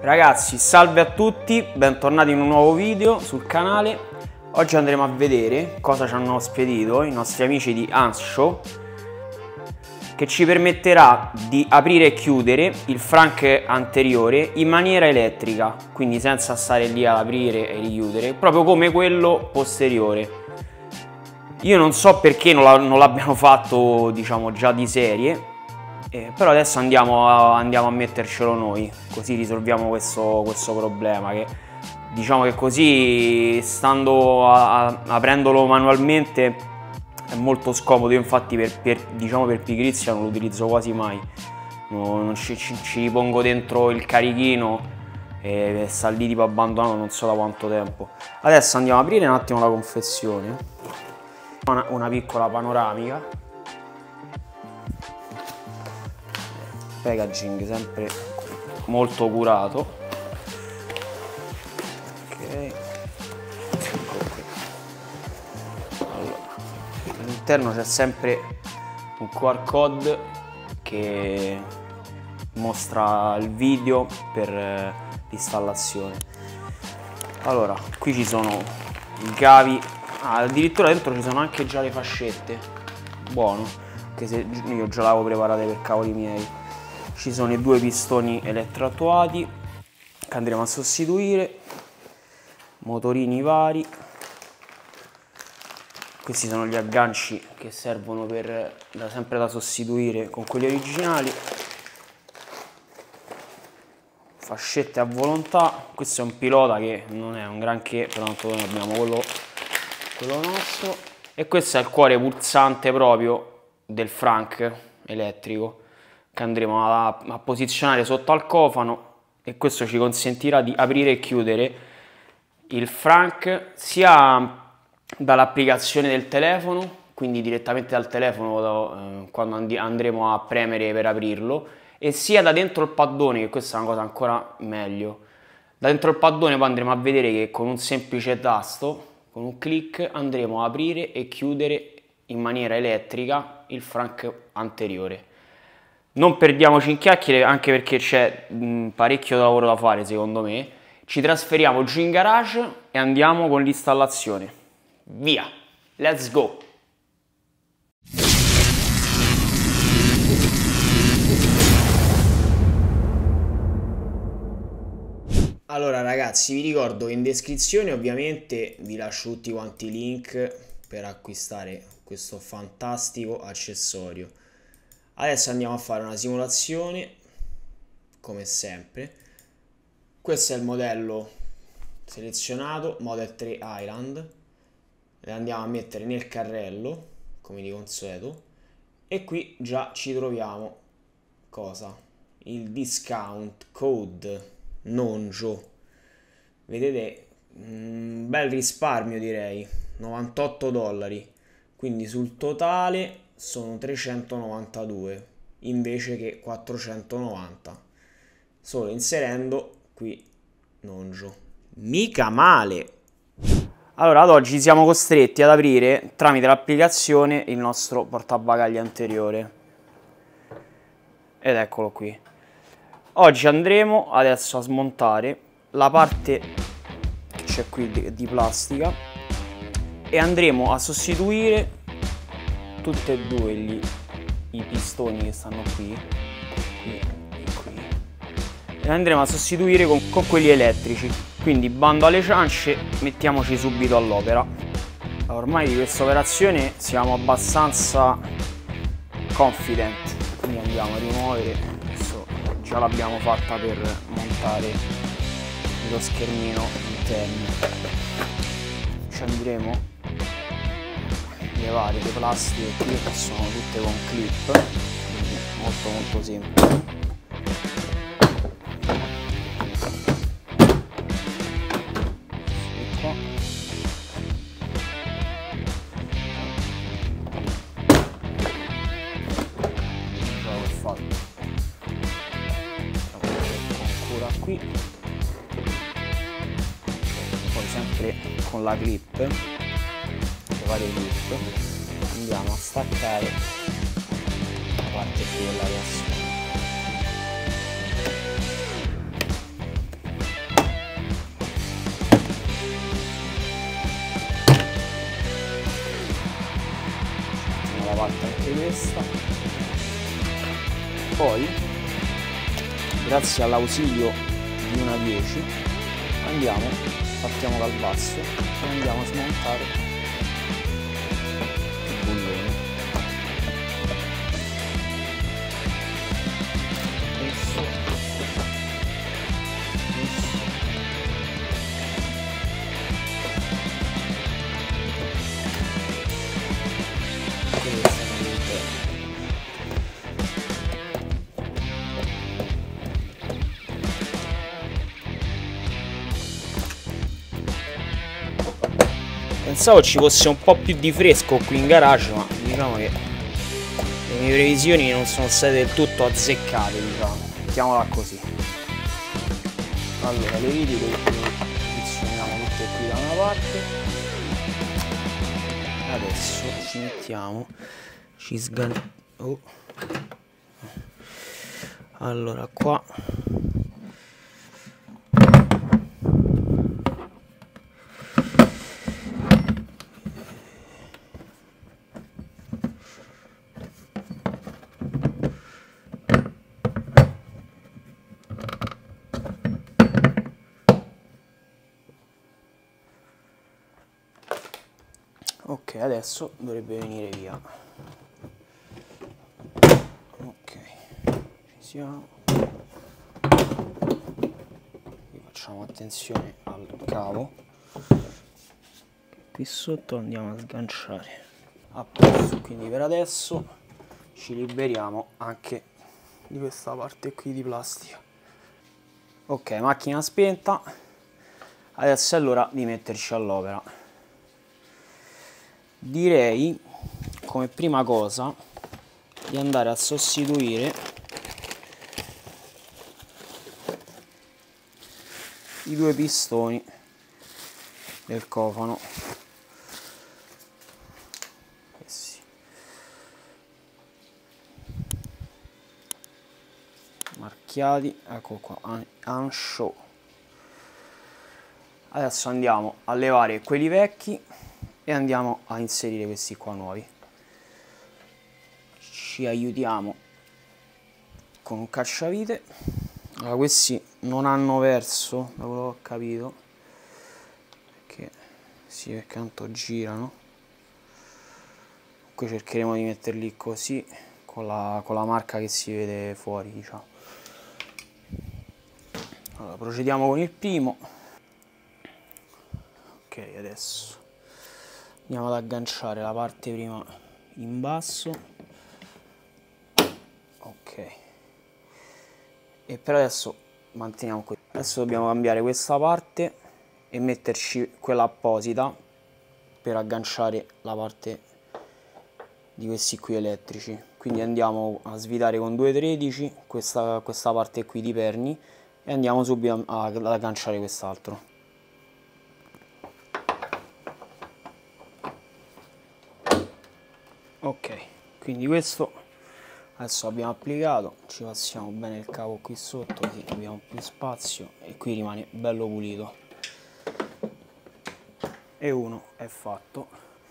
Ragazzi, salve a tutti, bentornati in un nuovo video sul canale. Oggi andremo a vedere cosa ci hanno spedito i nostri amici di Hanshow, che ci permetterà di aprire e chiudere il frank anteriore in maniera elettrica, quindi senza stare lì ad aprire e richiudere, proprio come quello posteriore. Io non so perché non l'abbiano fatto, diciamo, già di serie, però adesso andiamo a mettercelo noi, così risolviamo questo problema, che diciamo che così, stando aprendolo manualmente, è molto scomodo. Io infatti per pigrizia non lo utilizzo quasi mai, non ci pongo dentro il carichino e sta lì tipo abbandonato non so da quanto tempo. Adesso andiamo ad aprire un attimo la confezione, una piccola panoramica. Packaging sempre molto curato. Ok, allora, all'interno c'è sempre un QR code che mostra il video per l'installazione. Allora, qui ci sono i cavi, addirittura dentro ci sono anche già le fascette, buono, che se io già l'avevo preparate per cavoli miei. Ci sono i due pistoni elettroattuati che andremo a sostituire, motorini vari. Questi sono gli agganci che servono sempre da sostituire con quelli originali. Fascette a volontà. Questo è un pilota che non è un granché, però tanto noi abbiamo quello nostro. E questo è il cuore pulsante proprio del frank elettrico, che andremo a posizionare sotto al cofano, e questo ci consentirà di aprire e chiudere il frank sia dall'applicazione del telefono, quindi direttamente dal telefono quando andremo a premere per aprirlo, e sia da dentro il paddone, che questa è una cosa ancora meglio. Da dentro il paddone poi andremo a vedere che con un semplice tasto, con un clic, andremo a aprire e chiudere in maniera elettrica il frank anteriore. Non perdiamoci in chiacchiere, anche perché c'è parecchio lavoro da fare secondo me. Ci trasferiamo giù in garage e andiamo con l'installazione. Via, let's go! Allora ragazzi, vi ricordo che in descrizione ovviamente vi lascio tutti quanti i link per acquistare questo fantastico accessorio. Adesso andiamo a fare una simulazione, come sempre. Questo è il modello selezionato, Model 3 Highland. Le andiamo a mettere nel carrello, come di consueto. E qui già ci troviamo cosa? Il discount code NONJO. Vedete, un bel risparmio direi, $98. Quindi sul totale sono 392 invece che 490, solo inserendo qui NONJO. Mica male! Allora, ad oggi siamo costretti ad aprire tramite l'applicazione il nostro portabagagli anteriore, ed eccolo qui. Oggi andremo adesso a smontare la parte che c'è qui di plastica e andremo a sostituire tutti e due i pistoni che stanno qui e qui, e andremo a sostituire con quelli elettrici. Quindi bando alle ciance, mettiamoci subito all'opera. Ormai di questa operazione siamo abbastanza confident, quindi andiamo a rimuovere. Adesso già l'abbiamo fatta per montare lo schermino interno. Ci andremo levare le plastiche qui, che sono tutte con clip, quindi molto semplice. E qua già l'ho fatto, con cura qui, poi sempre con la clip, le varie clip, andiamo a staccare la parte qui della reazione. questa. Poi, grazie all'ausilio di una 10, partiamo dal basso e andiamo a smontare il bullone. Pensavo ci fosse un po' più di fresco qui in garage, ma diciamo che le mie previsioni non sono state del tutto azzeccate, diciamo, mettiamola così. Allora, le viti le posizioniamo tutte qui da una parte. Adesso ci mettiamo, allora qua ok, adesso dovrebbe venire via. Ok, ci siamo. Qui facciamo attenzione al cavo. Qui sotto andiamo a sganciare a posto. Quindi per adesso ci liberiamo anche di questa parte qui di plastica. Ok, macchina spenta. Adesso è l'ora di metterci all'opera. Direi come prima cosa di andare a sostituire i due pistoni del cofano. Marchiati, ecco qua, Anshow. Adesso andiamo a levare quelli vecchi e andiamo a inserire questi qua nuovi. Ci aiutiamo con un cacciavite. Allora, questi non hanno verso, da quello che ho capito, perché sì, perché tanto girano. Qui cercheremo di metterli così con la marca che si vede fuori, diciamo. Allora, procediamo con il primo. Ok, adesso andiamo ad agganciare la parte prima in basso. Ok, e per adesso manteniamo qui. Adesso dobbiamo cambiare questa parte e metterci quella apposita per agganciare la parte di questi qui elettrici. Quindi andiamo a svitare con 2,13 questa parte qui di perni e andiamo subito ad agganciare quest'altro. Ok, quindi questo adesso abbiamo applicato, ci passiamo bene il cavo qui sotto così abbiamo più spazio e qui rimane bello pulito. E uno è fatto.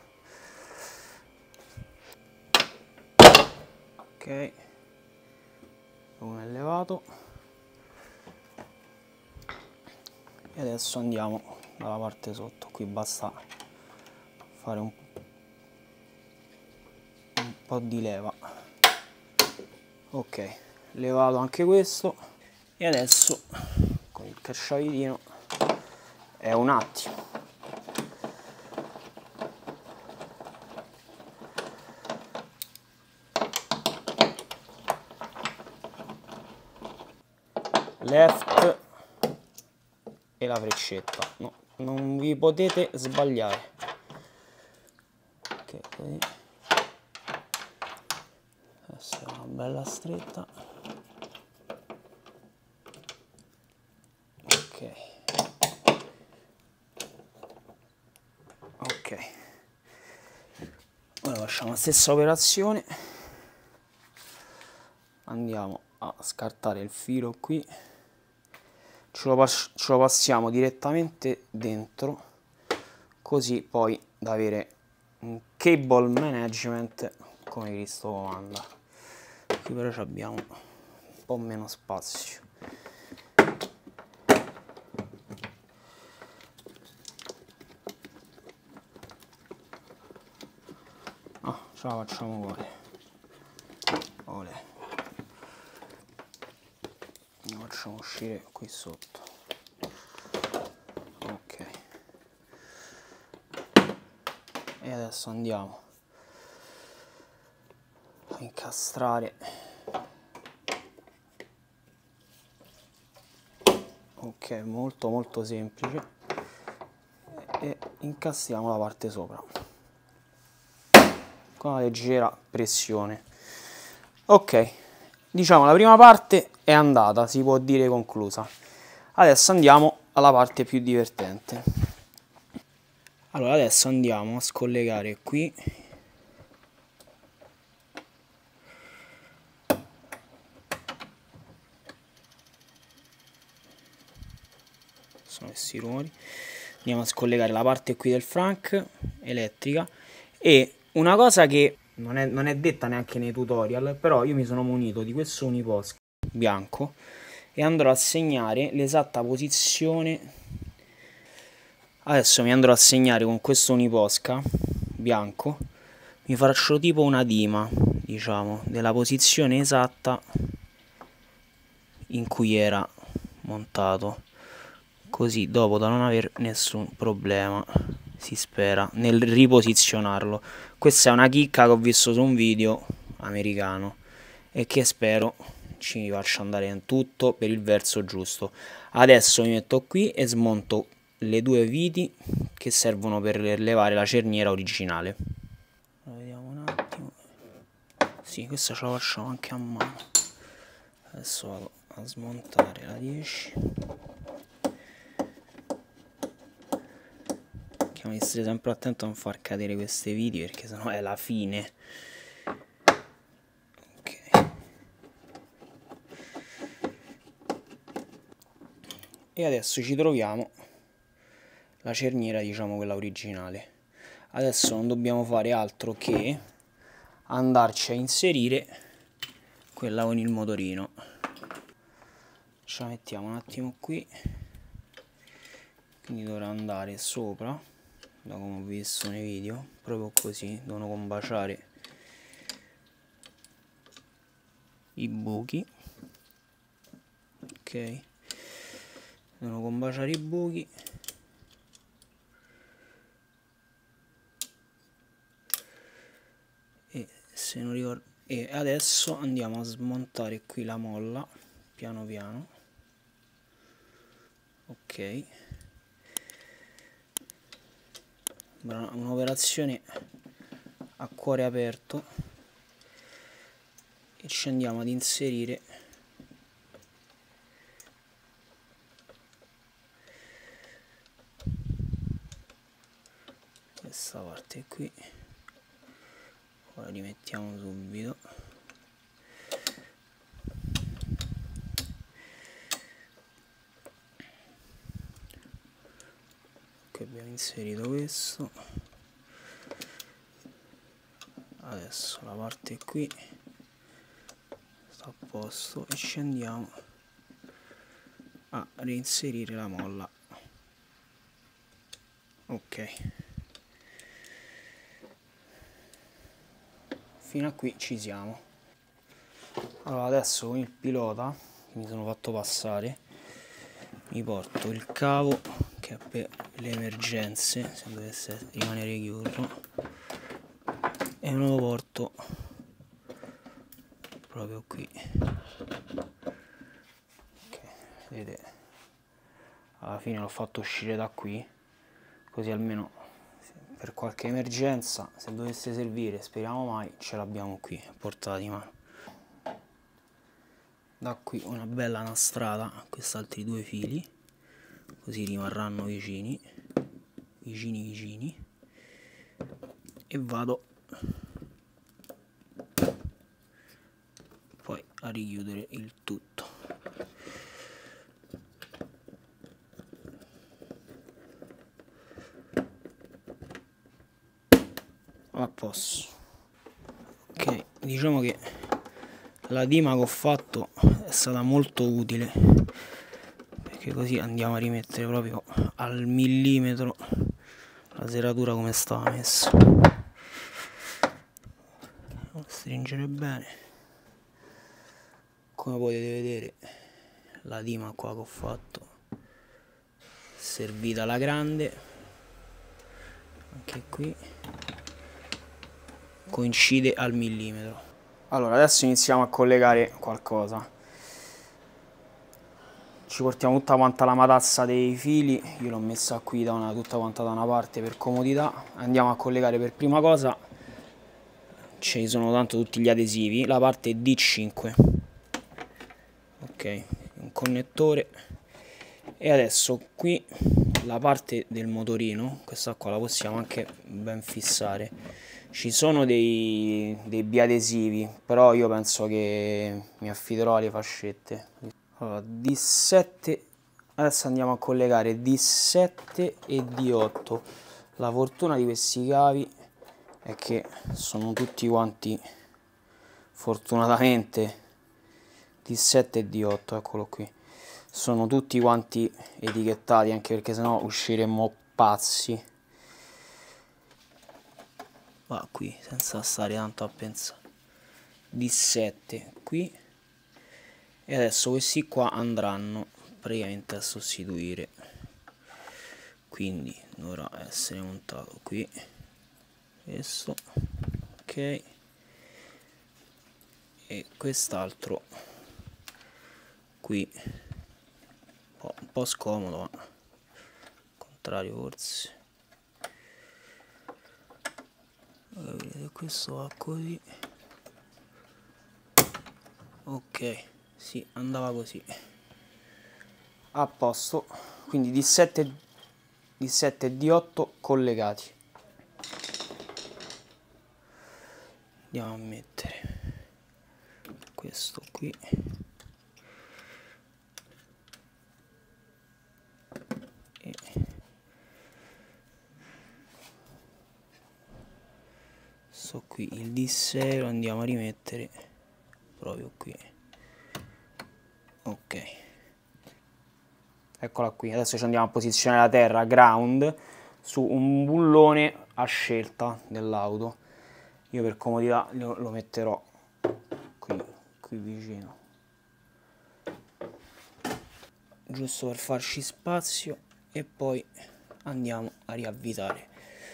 Ok, uno è levato e adesso andiamo dalla parte sotto. Qui basta fare un po' di leva. Ok, levato anche questo e adesso con il cacciavitino è un attimo. Left e la freccetta, no, non vi potete sbagliare. Ok, così. Questa è una bella stretta. Ok. Ok. Ora facciamo la stessa operazione. Andiamo a scartare il filo qui. Ce lo passiamo direttamente dentro, così poi da avere un cable management come Cristo comanda. Qui però abbiamo un po' meno spazio. Ce la facciamo fuori. Olè. La facciamo uscire qui sotto. Ok. E adesso andiamo a incastrare. Ok, molto molto semplice. E incastriamo la parte sopra con una leggera pressione. Ok, diciamo la prima parte è andata, si può dire conclusa. Adesso andiamo alla parte più divertente. Allora adesso andiamo a scollegare qui sono questi rumori. Andiamo a scollegare la parte qui del Frank elettrica, e una cosa che non è detta neanche nei tutorial, però io mi sono munito di questo uniposca bianco e andrò a segnare l'esatta posizione. Adesso mi andrò a segnare con questo uniposca bianco, mi faccio tipo una dima, diciamo, della posizione esatta in cui era montato, così dopo da non aver nessun problema, si spera, nel riposizionarlo. Questa è una chicca che ho visto su un video americano e che spero ci faccia andare in tutto per il verso giusto. Adesso mi metto qui e smonto le due viti che servono per levare la cerniera originale. Vediamo un attimo. Sì, questa ce la facciamo anche a mano. Adesso vado a smontare la 10. Dobbiamo essere sempre attento a non far cadere queste viti, perché sennò è la fine. Ok. E adesso ci troviamo la cerniera, diciamo quella originale. Adesso non dobbiamo fare altro che andarci a inserire quella con il motorino. Ce la mettiamo un attimo qui, quindi dovrà andare sopra, da come ho visto nei video, proprio così, devono combaciare i buchi. Ok, devono combaciare i buchi. E se non ricordo, e adesso andiamo a smontare qui la molla piano piano. Ok, un'operazione a cuore aperto, e ci andiamo ad inserire questa parte qui. Ora rimettiamo subito. Ok, abbiamo inserito questo. Adesso la parte qui sta a posto e ci andiamo a reinserire la molla. Ok, fino a qui ci siamo. Allora adesso con il pilota che mi sono fatto passare mi porto il cavo che è per le emergenze, se dovesse rimanere chiuso, e me lo porto proprio qui. Ok, vedete, alla fine l'ho fatto uscire da qui, così almeno per qualche emergenza, se dovesse servire, speriamo mai, ce l'abbiamo qui a portata di mano. Da qui una bella nastrata a questi altri due fili, così rimarranno vicini, e vado poi a richiudere il tutto. A posto. Ok, diciamo che la dima che ho fatto è stata molto utile, perché così andiamo a rimettere proprio al millimetro la serratura come stava messa. Stringere bene. Come potete vedere, la dima qua che ho fatto servita alla grande, anche qui coincide al millimetro. Allora adesso iniziamo a collegare qualcosa. Ci portiamo tutta quanta la matassa dei fili, io l'ho messa qui tutta quanta da una parte per comodità. Andiamo a collegare per prima cosa, ci sono tanto tutti gli adesivi, la parte D5, ok, un connettore. E adesso qui la parte del motorino, questa qua la possiamo anche ben fissare. Ci sono dei biadesivi, però io penso che mi affiderò alle fascette. Allora, D7, adesso andiamo a collegare D7 e D8. La fortuna di questi cavi è che sono tutti quanti, fortunatamente, D7 e D8, eccolo qui, sono tutti quanti etichettati, anche perché sennò usciremmo pazzi. Va qui, senza stare tanto a pensare. D7 qui. E adesso questi qua andranno praticamente a sostituire, quindi dovrà essere montato qui questo, ok, e quest'altro qui, un po' scomodo, ma al contrario forse. Allora, vedete, questo va così, ok, sì, andava così, a posto. Quindi D7 e D8 collegati. Andiamo a mettere questo qui e sto qui, il D6 lo andiamo a rimettere proprio qui, ok, eccola qui. Adesso ci andiamo a posizionare la terra ground su un bullone a scelta dell'auto. Io per comodità lo metterò qui vicino, giusto per farci spazio, e poi andiamo a riavvitare.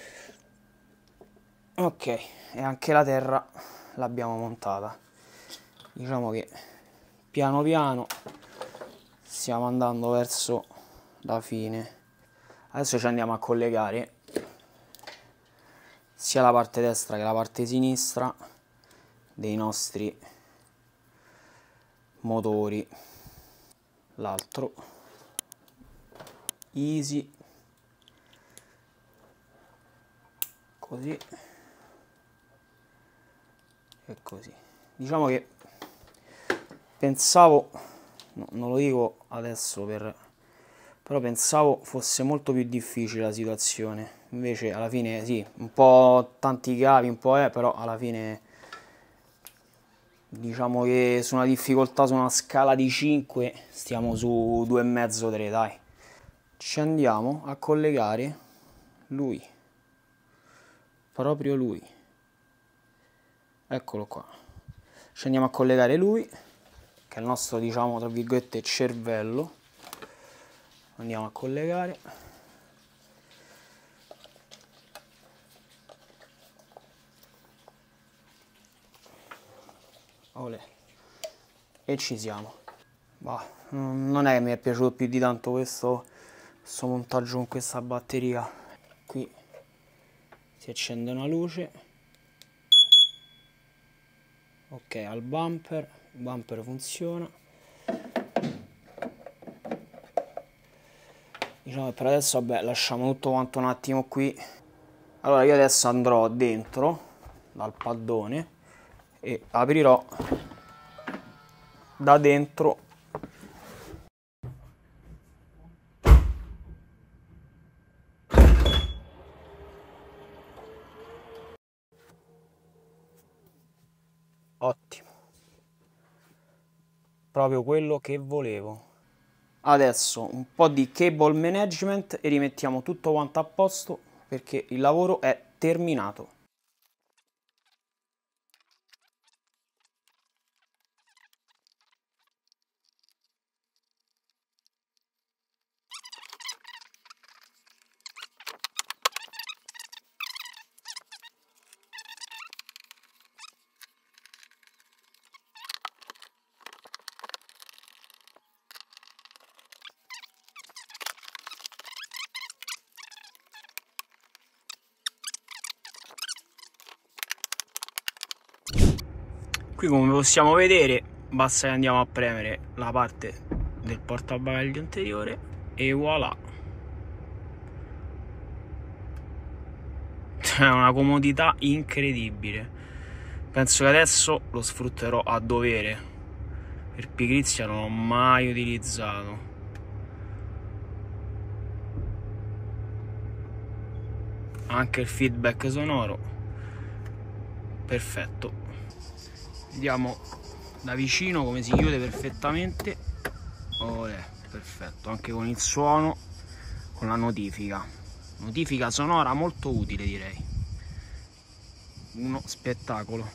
Ok, e anche la terra l'abbiamo montata. Diciamo che piano piano stiamo andando verso la fine. Adesso ci andiamo a collegare sia la parte destra che la parte sinistra dei nostri motori. L'altro easy, così e così. Diciamo che pensavo, no, non lo dico adesso però pensavo fosse molto più difficile la situazione. Invece alla fine sì, un po' tanti cavi, un po' però alla fine diciamo che su una difficoltà, su una scala di 5 stiamo su 2,5-3, dai. Ci andiamo a collegare lui, proprio lui, eccolo qua. Ci andiamo a collegare lui, che è il nostro, diciamo, tra virgolette, cervello. Andiamo a collegare. Olè. E ci siamo. Bah, non è che mi è piaciuto più di tanto questo montaggio con questa batteria. Qui si accende una luce. Ok, al bumper, il bumper funziona. Diciamo che per adesso, vabbè, lasciamo tutto quanto un attimo qui. Allora io adesso andrò dentro dal paddone e aprirò da dentro . proprio quello che volevo. Adesso un po' di cable management e rimettiamo tutto quanto a posto, perché il lavoro è terminato. Qui, come possiamo vedere, basta che andiamo a premere la parte del portabagagli anteriore e voilà. C'è una comodità incredibile. Penso che adesso lo sfrutterò a dovere. Per pigrizia non l'ho mai utilizzato. Anche il feedback sonoro perfetto. Vediamo da vicino come si chiude perfettamente. Oh, perfetto, anche con il suono, con la notifica sonora molto utile, direi. Uno spettacolo.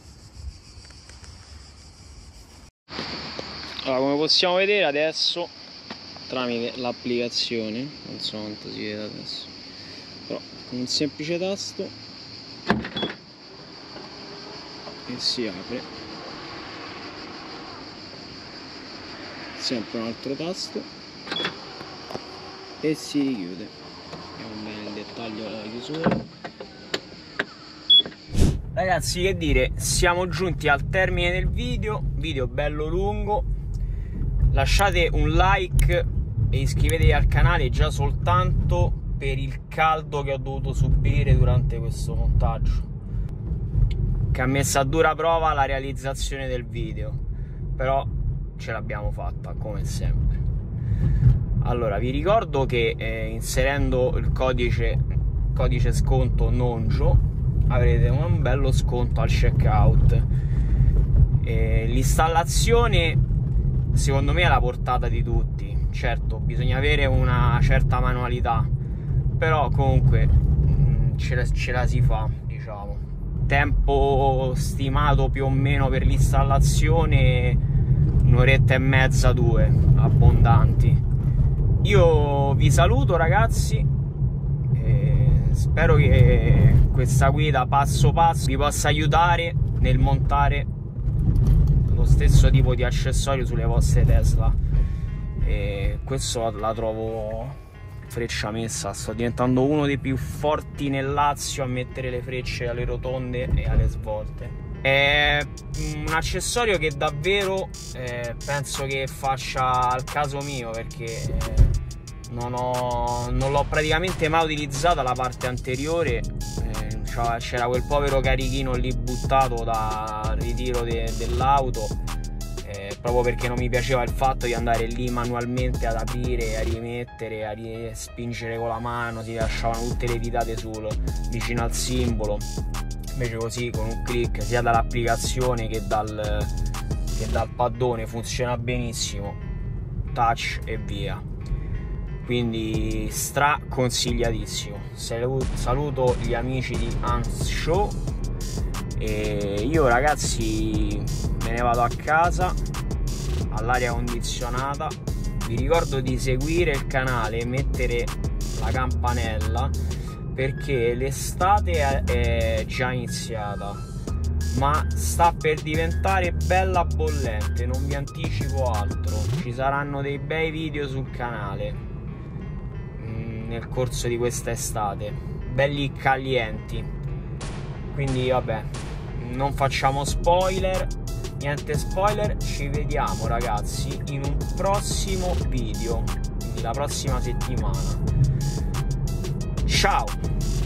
Allora, come possiamo vedere adesso, tramite l'applicazione, non so quanto si vede adesso, però con un semplice tasto e si apre. Sempre un altro tasto e si richiude. Vediamo bene il dettaglio della chiusura. Ragazzi, che dire, siamo giunti al termine del video bello lungo. Lasciate un like e iscrivetevi al canale già soltanto per il caldo che ho dovuto subire durante questo montaggio, che ha messo a dura prova la realizzazione del video, però ce l'abbiamo fatta come sempre. Allora, vi ricordo che inserendo il codice sconto NONGIO avrete un bello sconto al checkout. L'installazione secondo me è alla portata di tutti. Certo, bisogna avere una certa manualità, però comunque ce la si fa, diciamo. Tempo stimato più o meno per l'installazione un'oretta e mezza, 2 abbondanti. Io vi saluto, ragazzi, e spero che questa guida passo passo vi possa aiutare nel montare lo stesso tipo di accessorio sulle vostre Tesla. E questo la trovo freccia messa. Sto diventando uno dei più forti nel Lazio a mettere le frecce alle rotonde e alle svolte. È un accessorio che davvero penso che faccia al caso mio, perché non l'ho praticamente mai utilizzata la parte anteriore. C'era quel povero carichino lì buttato dal ritiro dell'auto, proprio perché non mi piaceva il fatto di andare lì manualmente ad aprire, a rimettere, a spingere con la mano, si lasciavano tutte le ditate vicino al simbolo. Invece così, con un click sia dall'applicazione che dal paddone, funziona benissimo, touch e via. Quindi stra consigliatissimo. Saluto gli amici di Hans Show e io, ragazzi, me ne vado a casa all'aria condizionata. Vi ricordo di seguire il canale e mettere la campanella, perché l'estate è già iniziata, ma sta per diventare bella bollente. Non vi anticipo altro, ci saranno dei bei video sul canale nel corso di questa estate, belli calienti. Quindi vabbè, non facciamo spoiler, niente spoiler. Ci vediamo, ragazzi, in un prossimo video, quindi la prossima settimana. Ciao!